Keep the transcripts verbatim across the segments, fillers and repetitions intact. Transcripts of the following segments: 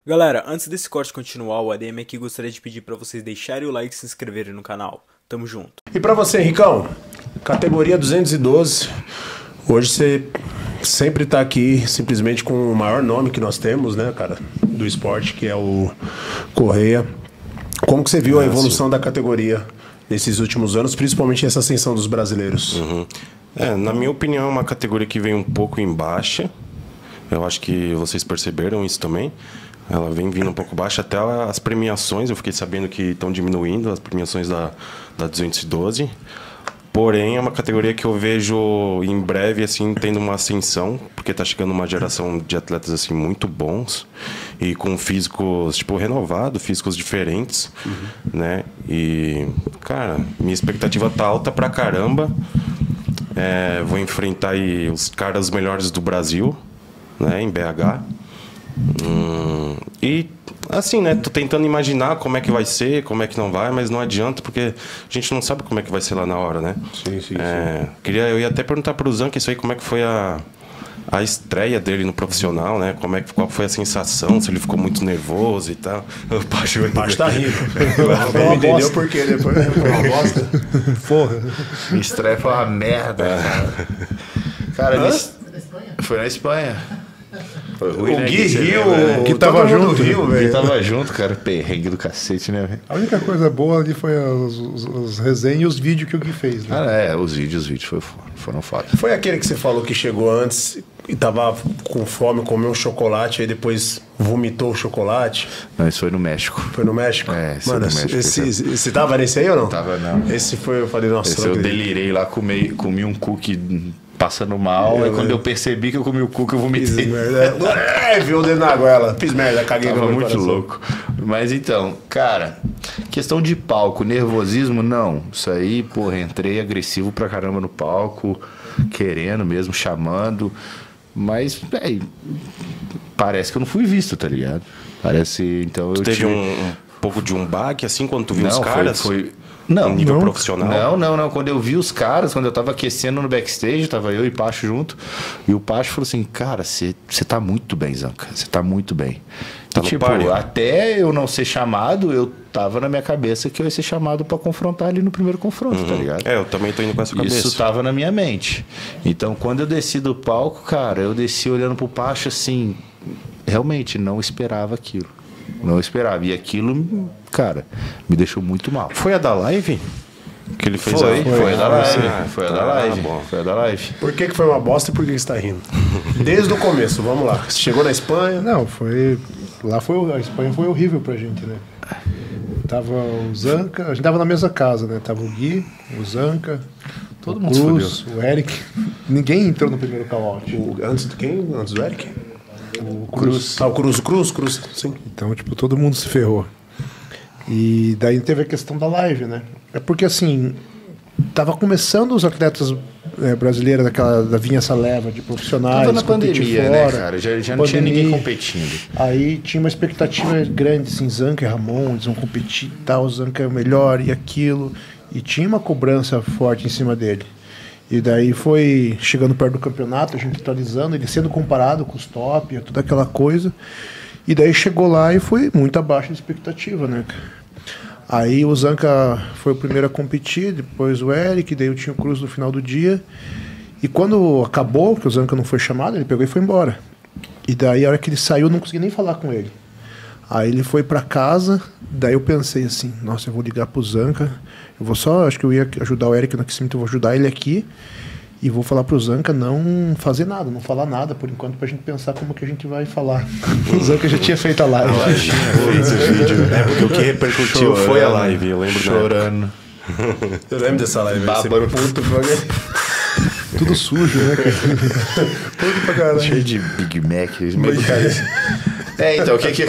Galera, antes desse corte continuar, o A D M aqui gostaria de pedir pra vocês deixarem o like e se inscreverem no canal. Tamo junto. E pra você, Ricão, categoria duzentos e doze, hoje você sempre tá aqui simplesmente com o maior nome que nós temos, né, cara, do esporte, que é o Correia. Como que você viu a evolução da categoria nesses últimos anos, principalmente essa ascensão dos brasileiros? Uhum. É, na minha opinião, é uma categoria que vem um pouco em baixa. Eu acho que vocês perceberam isso também. Ela vem vindo um pouco baixa, até as premiações, eu fiquei sabendo que estão diminuindo as premiações da, da duzentos e doze. Porém, é uma categoria que eu vejo em breve assim tendo uma ascensão, porque está chegando uma geração de atletas assim muito bons e com físicos tipo renovados, físicos diferentes, uhum. né? E cara, minha expectativa tá alta pra caramba. É, vou enfrentar aí os caras melhores do Brasil, né? Em B H. Hum, e assim, né? Tô tentando imaginar como é que vai ser, como é que não vai, mas não adianta porque a gente não sabe como é que vai ser lá na hora, né? Sim, sim, é, sim. Queria, eu ia até perguntar pro Zanca isso aí, como é que foi a, a estreia dele no profissional, né? Como é que, qual foi a sensação, se ele ficou muito nervoso e tal. O Pacho, o Pacho tá rindo. Não entendeu por quê depois. Foi uma bosta. Porra. Minha estreia foi uma merda, cara. Cara, minha... foi na Espanha. Foi ruim, o né, Gui riu, o Gui tava junto, riu, velho. O Gui tava junto, cara. Perrengue do cacete, né, velho? A única coisa boa ali foi os, os, os resenhas e os vídeos que o Gui fez, né? Ah, é, os vídeos, os vídeos foram, foram foda. Foi aquele que você falou que chegou antes e tava com fome, comeu um chocolate, aí depois vomitou o chocolate? Não, isso foi no México. Foi no México? É, Mano, no México. Esse, esse, esse tava nesse aí ou não? Tava, não. Esse foi, eu falei, nossa... Esse eu delirei lá, comi, comi um cookie... passando mal, aí quando eu percebi que eu comi o cu que eu vomitei. Fiz merda. É, viu o dedo na goela. Fiz merda, caguei. Tava muito coração. louco. Mas então, cara, questão de palco, nervosismo, não. Isso aí, porra, entrei agressivo pra caramba no palco, querendo mesmo, chamando. Mas, véi, parece que eu não fui visto, tá ligado? Parece, então tu eu teve tive... um, um pouco de um baque, assim, quando tu viu não, os caras? Foi... foi... Não, nível não, profissional? Não, não, não. Quando eu vi os caras, quando eu tava aquecendo no backstage, tava eu e o Pacho junto, e o Pacho falou assim, cara, você tá muito bem, Zanca, você tá muito bem. Tá e, tipo, páreo. até eu não ser chamado, eu tava na minha cabeça que eu ia ser chamado pra confrontar ali no primeiro confronto, uhum. tá ligado? É, eu também tô indo com essa cabeça. Isso tava na minha mente. Então, quando eu desci do palco, cara, eu desci olhando pro Pacho assim, realmente não esperava aquilo. Não esperava. E aquilo, cara, me deixou muito mal. Foi a da live? Que ele fez foi, a... foi, foi a da live. Ah, foi a tá, da live. bom. Foi a da live. Por que, que foi uma bosta e por que você tá rindo? Desde o começo, vamos lá. Você chegou na Espanha? Não, foi. Lá foi. A Espanha foi horrível pra gente, né? Tava o Zanca, a gente tava na mesma casa, né? Tava o Gui, o Zanca, todo o mundo Cruz, o Eric. Ninguém entrou no primeiro call-out. Antes de quem? Antes do Eric? O Cruz. Ah, o Cruz, o Cruz, Cruz, sim. Então, tipo, todo mundo se ferrou. E daí teve a questão da live, né? É porque, assim, tava começando os atletas é, brasileiros, daquela, da vinha essa leva de profissionais. Tava na pandemia, fora, né, cara? Já, já não pandemia, tinha ninguém competindo. Aí tinha uma expectativa grande, assim, Zanca e Ramon, eles vão competir e tal, o Zanca é o melhor e aquilo. E tinha uma cobrança forte em cima dele. E daí foi chegando perto do campeonato, a gente atualizando, ele sendo comparado com os top, toda aquela coisa. E daí chegou lá e foi muito abaixo da expectativa, né? Aí o Zanca foi o primeiro a competir, depois o Eric, daí eu tinha o Cruz no final do dia. E quando acabou, que o Zanca não foi chamado, ele pegou e foi embora. E daí a hora que ele saiu, eu não consegui nem falar com ele. Aí ele foi pra casa, daí eu pensei assim, nossa, eu vou ligar pro Zanca, eu vou só, acho que eu ia ajudar o Eric no aquecimento, eu vou ajudar ele aqui, e vou falar pro Zanca não fazer nada, não falar nada, por enquanto, pra gente pensar como que a gente vai falar. O Zanca já tinha feito a live. A live fez o vídeo. É, porque o que repercutiu chorando, foi a live, eu lembro. Chorando. Eu lembro dessa live. Bárbaro. Puto, tudo sujo, né, cara? Tudo pra caralho. Cheio de Big Mac. Mas, cara, é, então, o que que,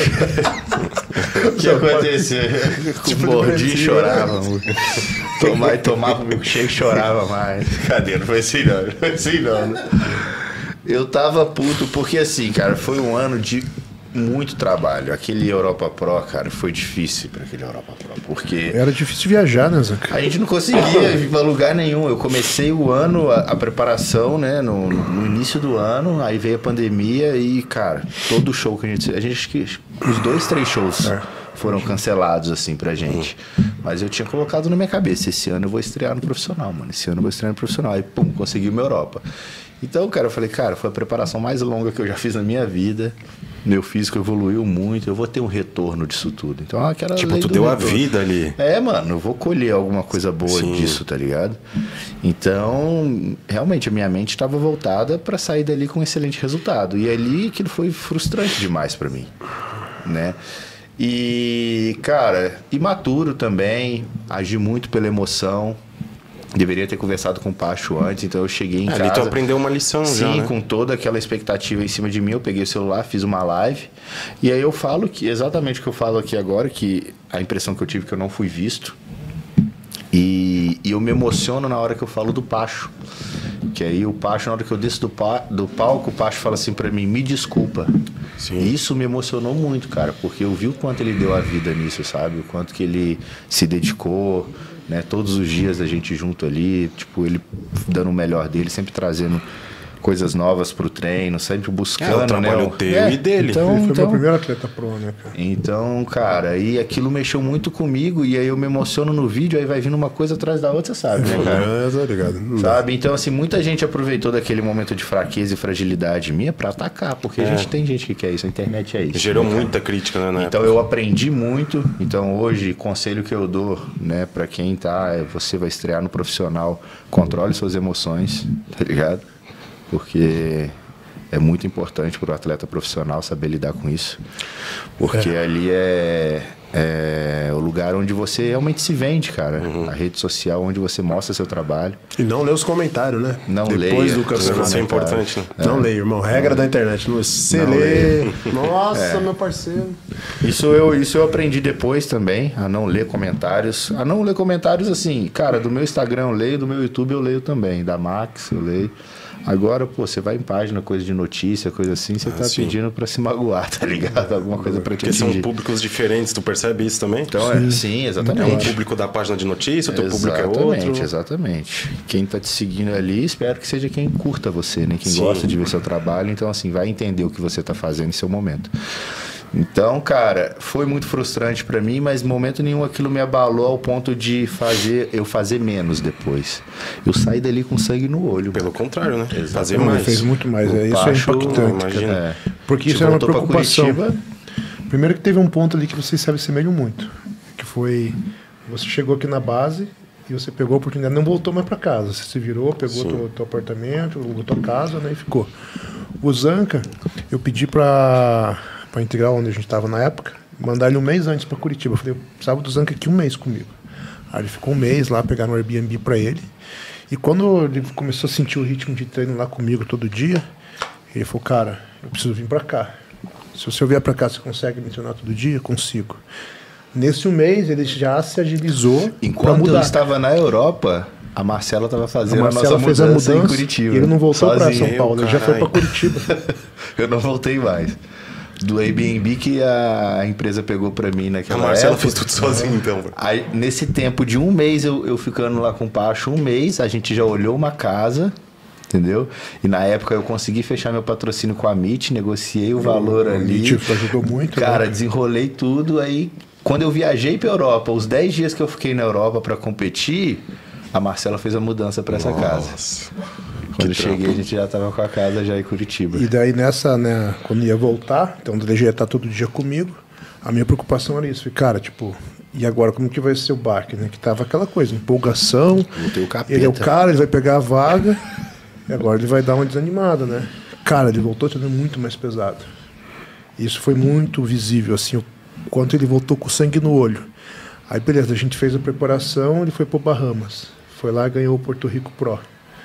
o que aconteceu? Tipo o Gordinho chorava. Tomar e tomava o milkshake chorava mais. Cadê? Não foi assim não. Não foi assim não. Eu tava puto porque assim, cara, foi um ano de muito trabalho. Aquele Europa Pro, cara, foi difícil para aquele Europa Pro, porque Era difícil viajar, né, Zanca? a gente não conseguia ir pra lugar nenhum. Eu comecei o ano, a, a preparação, né, no, no início do ano, aí veio a pandemia e, cara, todo show que a gente... A gente os dois, três shows É. foram cancelados, assim, pra gente. Mas eu tinha colocado na minha cabeça, esse ano eu vou estrear no profissional, mano. Esse ano eu vou estrear no profissional. Aí, pum, consegui uma Europa. Então, cara, eu falei, cara, foi a preparação mais longa que eu já fiz na minha vida. Meu físico evoluiu muito, eu vou ter um retorno disso tudo. Então, aquela Tipo, lei tu do deu a retorno. vida ali. É, mano, eu vou colher alguma coisa boa Sim. disso, tá ligado? Então, realmente, a minha mente estava voltada pra sair dali com um excelente resultado. E ali, aquilo foi frustrante demais pra mim, né? E, cara, imaturo também, agi muito pela emoção. Deveria ter conversado com o Pacho antes, então eu cheguei em Ali casa... tu aprendeu uma lição Sim, já, né? com toda aquela expectativa em cima de mim, eu peguei o celular, fiz uma live, e aí eu falo que, exatamente o que eu falo aqui agora, que a impressão que eu tive é que eu não fui visto, e, e eu me emociono na hora que eu falo do Pacho, que aí o Pacho, na hora que eu desço do, pa, do palco, o Pacho fala assim pra mim, me desculpa. Sim. E isso me emocionou muito, cara, porque eu vi o quanto ele deu a vida nisso, sabe? O quanto que ele se dedicou, né? Todos os dias a gente junto ali, tipo, ele dando o melhor dele, sempre trazendo coisas novas pro treino, sempre buscando, É, o trabalho né? teu É, e dele. Então, Ele foi então, meu primeiro atleta pro, né, cara? então, cara, aí aquilo mexeu muito comigo e aí eu me emociono no vídeo, aí vai vindo uma coisa atrás da outra, você sabe, né, cara? É, tá ligado? Não dá. Sabe? Então, assim, muita gente aproveitou daquele momento de fraqueza e fragilidade minha pra atacar, porque a gente tem gente que quer isso, a internet é isso. Gerou né, cara? muita crítica, né? na Então época. eu aprendi muito. Então hoje, conselho que eu dou, né, para quem tá, é você vai estrear no profissional, controle suas emoções, tá ligado? Porque é muito importante para o atleta profissional saber lidar com isso. Porque ali é, é o lugar onde você realmente se vende, cara. A rede social onde você mostra seu trabalho. E não lê os comentários, né? Não Depois leia. do Isso campeonato. é importante, né? Não leia, irmão. Regra da internet. Não, você Não lê. Nossa, meu parceiro. Isso eu, isso eu aprendi depois também, a não ler comentários. A não ler comentários assim, cara, do meu Instagram eu leio, do meu YouTube eu leio também, da Max eu leio. Agora, pô, você vai em página, coisa de notícia, coisa assim, você tá sim. pedindo pra se magoar, tá ligado? Alguma coisa pra te Porque são atingir. públicos diferentes, tu percebe isso também? Então, é, sim, É o exatamente. público da página de notícia, o teu público é Exatamente, outro. exatamente. Quem tá te seguindo ali, espero que seja quem curta você, né? Quem Sim. gosta de ver seu trabalho. Então, assim, vai entender o que você tá fazendo em seu momento. Então, cara, foi muito frustrante pra mim, mas em momento nenhum aquilo me abalou ao ponto de fazer eu fazer menos depois. Eu saí dali com sangue no olho. Pelo contrário, né? Fazer Não, ele mais. fez muito mais. O É, isso é Pacho, impactante, imagina. cara. É. Porque A gente isso era uma voltou pra preocupação. Curitiba. Primeiro que teve um ponto ali que vocês se assemelham muito. Que foi... Você chegou aqui na base e você pegou a oportunidade, não voltou mais para casa. Você se virou, pegou teu, teu apartamento, alugou tua casa, né, e ficou. O Zanca, eu pedi para para integrar onde a gente estava na época, mandar ele um mês antes para Curitiba. Eu falei, eu precisava do Zanca aqui um mês comigo. Aí ele ficou um mês lá, pegaram um Airbnb para ele. E quando ele começou a sentir o ritmo de treino lá comigo todo dia, ele falou, cara, eu preciso vir para cá. Se você vier para cá, você consegue me treinar todo dia? Consigo. Nesse um mês, ele já se agilizou para Enquanto mudar. eu estava na Europa, a Marcela estava fazendo A a, Marcela nossa fez a mudança, mudança em Curitiba. e ele não voltou para sozinho. São Paulo, ele já foi para Curitiba. Eu não voltei mais. Do Airbnb que a empresa pegou para mim A naquela Marcela época. fez tudo sozinho, então. Aí, nesse tempo de um mês, eu, eu ficando lá com o Pacho, um mês, a gente já olhou uma casa, entendeu? E na época eu consegui fechar meu patrocínio com a M I T, negociei o valor ali. M I T ajudou muito. Cara, né? desenrolei tudo. Aí, quando eu viajei pra Europa, os dez dias que eu fiquei na Europa pra competir, a Marcela fez a mudança pra essa casa. Nossa. Quando eu Que cheguei, trampo. a gente já tava com a casa já em Curitiba. E daí nessa, né, quando ia voltar, então o D G ia estar todo dia comigo, a minha preocupação era isso. Falei, cara, tipo, e agora como que vai ser o baque, né? Que tava aquela coisa, empolgação. Botei o capeta. Ele é o cara, ele vai pegar a vaga, e agora ele vai dar uma desanimada, né? Cara, ele voltou treinando muito mais pesado. Isso foi muito visível, assim, o quanto ele voltou com sangue no olho. Aí, beleza, a gente fez a preparação, ele foi pro Bahamas. Foi lá e ganhou o Porto Rico Pro.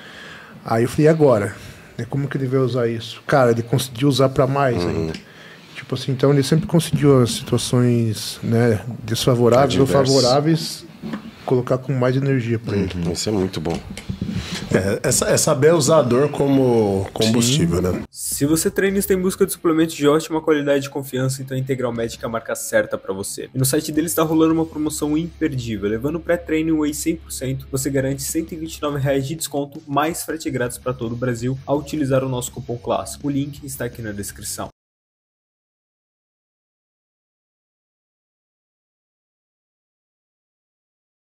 Aí eu falei, e agora? Né, como que ele vai usar isso? Cara, ele conseguiu usar para mais Uhum. ainda. Tipo assim, então ele sempre conseguiu as situações, né, desfavoráveis ou Adverso. favoráveis, colocar com mais energia para ele. Isso é muito bom. É, é, é saber usar a dor como combustível, Sim. né? Se você treina e está em busca de suplementos de ótima qualidade e de confiança, então a Integral Médica é a marca certa para você. E no site deles está rolando uma promoção imperdível. Levando o pré-treino e o whey cem por cento, você garante cento e vinte e nove reais de desconto, mais frete grátis para todo o Brasil, ao utilizar o nosso cupom clássico. O link está aqui na descrição.